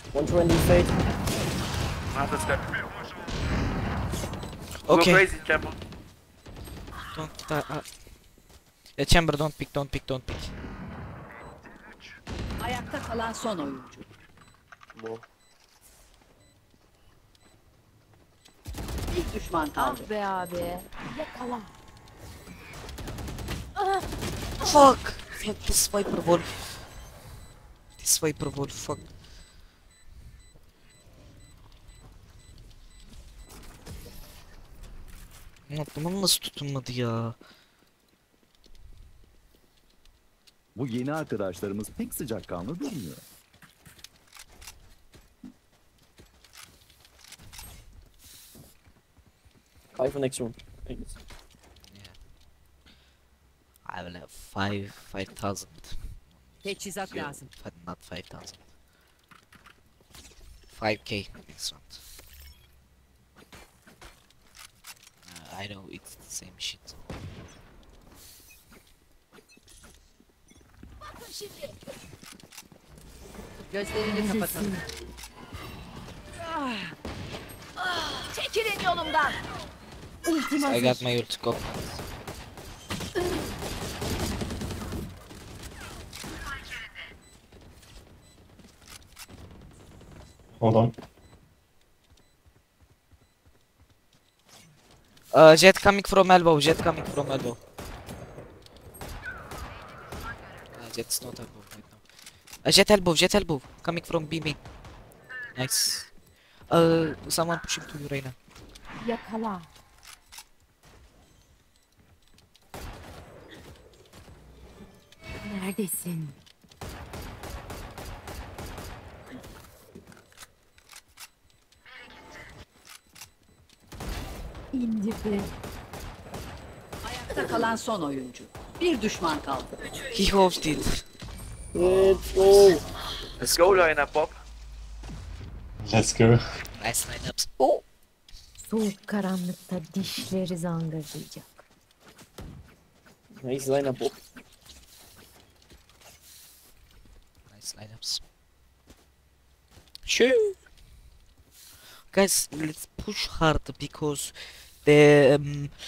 120 fade. That's good. Okay. Go crazy, Chamber. Don't. Chamber, don't pick. Ayakta kalan son oyuncu. More. Bir düşman kaldı. Ah be abi. Yakala. Fuck! Fuck, this Viper Wolf. Fuck. Bunun nasıl tutunmadı ya? Bu yeni arkadaşlarımız pek sıcakkanlı durmuyor. Five for next room. Thanks. I will have 5,000. Teçhizat lazım. Not 5,000. 5k next round. I know it's the same shit. Gözlerini kapatalım. Çekilin yolumdan. I got my ult, go. Hold on. Jet coming from elbow. Jet's not elbow right now. Jet elbow. Coming from B main. Nice. Someone pushing to you right now. Yakala. Neredesin? İndirdi. Ayakta kalan son oyuncu. Bir düşman kaldı. He hoped it. Let's go. Let's go, Lina Pop. Let's go. Nice lineups. Soğuk karanlıkta dişleri zangırlayacak. Nice lineup. Nice lineups. Sure. Guys, let's push hard because the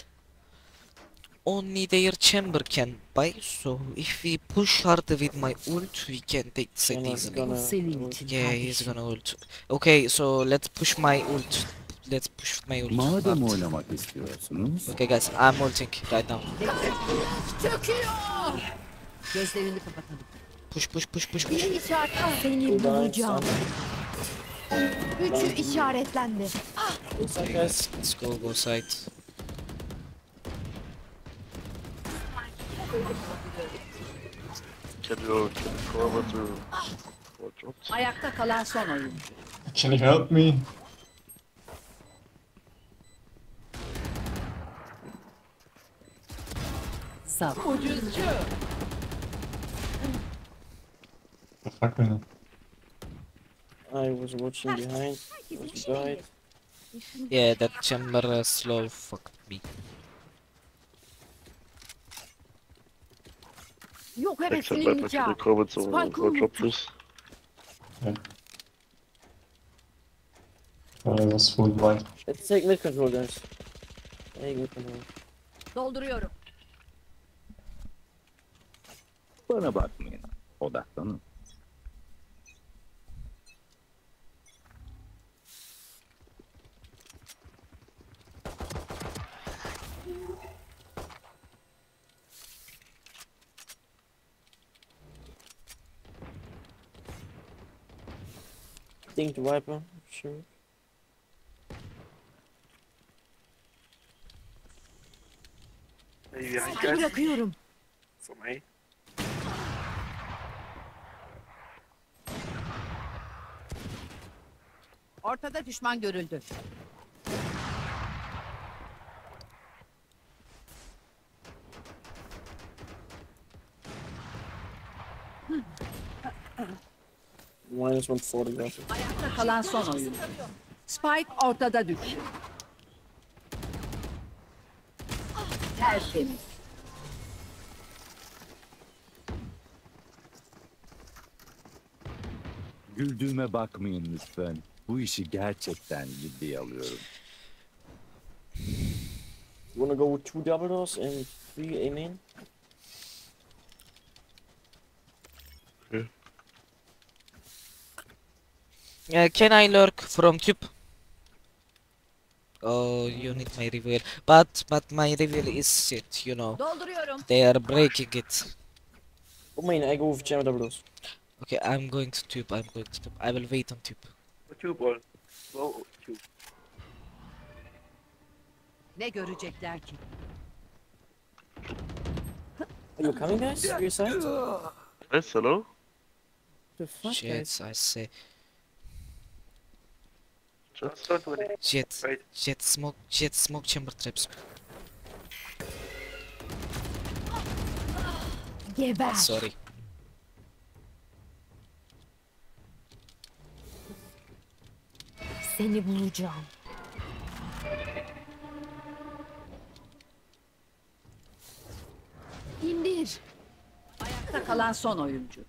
only their chamber can buy. So if we push hard with my ult, we can take the site easily. Senin için Yeah, he's kardeşim. gonna ult. Okay, so let's push my ult. Let's push my ult. Madem hard. oynamak istiyorsunuz, Okay, guys, I'm ulting right now. Gözlerini kapatalım. Push. İşaret seni bulacağım. Üçü işaretlendi. What's up, guys? Let's go side. Can you cover to watch out? Ayakta kalan son oyuncu. Can you help me? Sağ. The fuck, man? I was watching behind. Was died. Yeah, that chamber slow fucked me. Yok Except hevesini that, can yiyeceğim. you cover to Spike'ı watch unut. out, please? I was full blind. Let's take mid control, guys. Take mid control. Dolduruyorum. bana bakmayın. Odaklanın. Think the Viper, sure. Maybe behind Seni guys. bırakıyorum. From A. Ortada düşman görüldü. Minus 140 graphic. Ayakta kalan son oyuncu. Spike ortada düştü. Tertemiz. Güldüğüme bakmayın lütfen. Bu işi gerçekten ciddiye alıyorum. You wanna go with 2 double doors and 3 A main? Can I lurk from tube? Oh, you need my reveal. But my reveal is shit, you know. Dolduruyorum. They are breaking it. Go main, I go with chamber double doors. Okay, I'm going to tube. I'm going to tube. I will wait on tube. Tube all. Go tube. Ne görecekler ki? Are you coming, guys? To your side? Yes, hello? The fuck, Shit, guys? I say. Just Jet, Wait. jet smoke chamber traps. Geber. Sorry. Seni bulacağım. İndir. Ayakta kalan son oyuncu.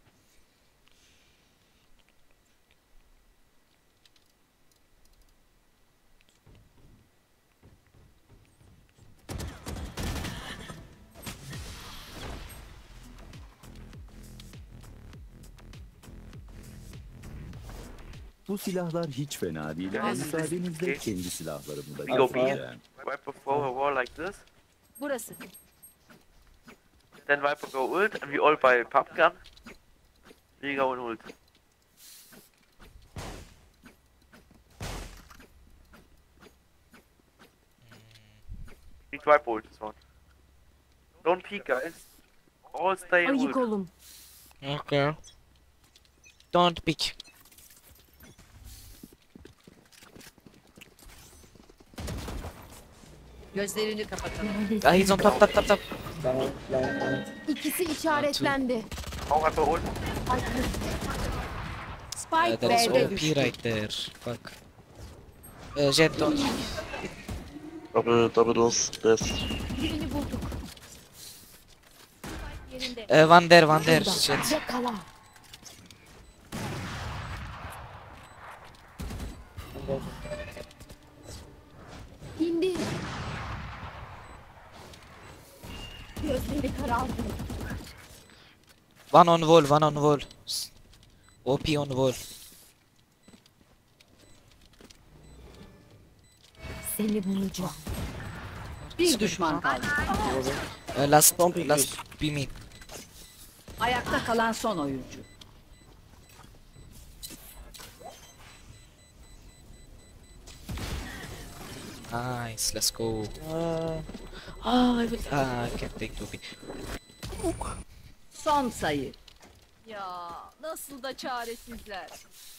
Bu silahlar hiç fena değil ama müsaadenizle kendi silahlarımı da Go göstereceğim. Viper throw a wall like this. Burası. Then Viper go ult and we all buy pump gun. We go and ult. Need Viper ult this one. Don't peek guys. All stay in Ayık ult. olun. Okay. Don't pick. Gözlerini kapatalım. Neredesin? Ah, he's on top. Down, down, down. İkisi işaretlendi. Oh, Viper ult. Spike That is B'de OP düştü. right there. Fuck. Jet don't. Double doors, best. Birini bulduk. One there, Burada. Jet. Yakala. İndir. Gözleri karardı. One on wall, one on wall. OP on wall. Seni bulacağım. Bir düşman kaldı. Last Don't pick last be me. Ayakta kalan son oyuncu. Nice, let's go. Uh, I will. I can take 2B. Son sayı. Ya nasıl da çaresizler.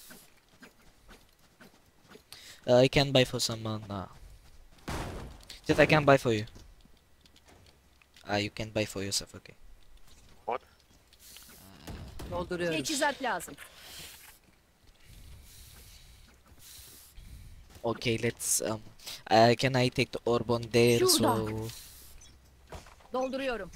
I can buy for someone now. Jet, I can buy for you. You can buy for yourself, okay. What? Dolduruyorum. Teçhizat lazım. Okay, let's can I take the orb on there? Şurada. So Dolduruyorum.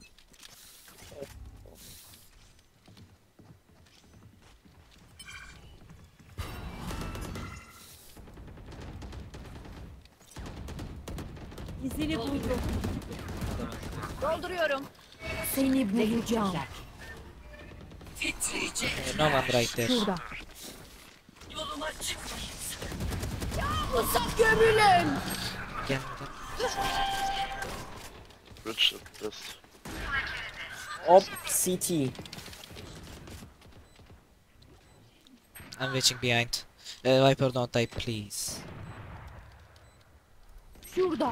İzini buldum. Dolduruyorum. Seni bulacağım. no one right there. Şurada. Can, Bridge at best. op CT. I'm reaching behind. Viper, don't die, please. Şurada.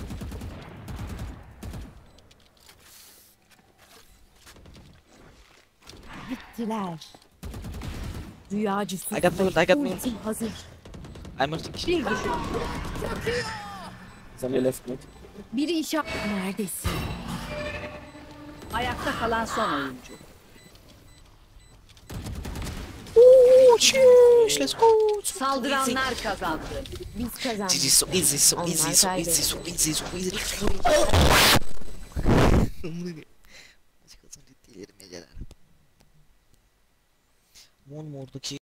Bittiler. Rüyacı I got moved, I got moved. ultim hazır. I'm ulting. Bir düşman. Somebody left mid. Biri işaret. Neredesin? Ayakta kalan son oyuncu. Oh, sheesh, let's go. Saldıranlar kazandı. Biz kazandık. GG, so easy, so Onlar easy, so kaybetti. easy, so easy, so easy. One more the key.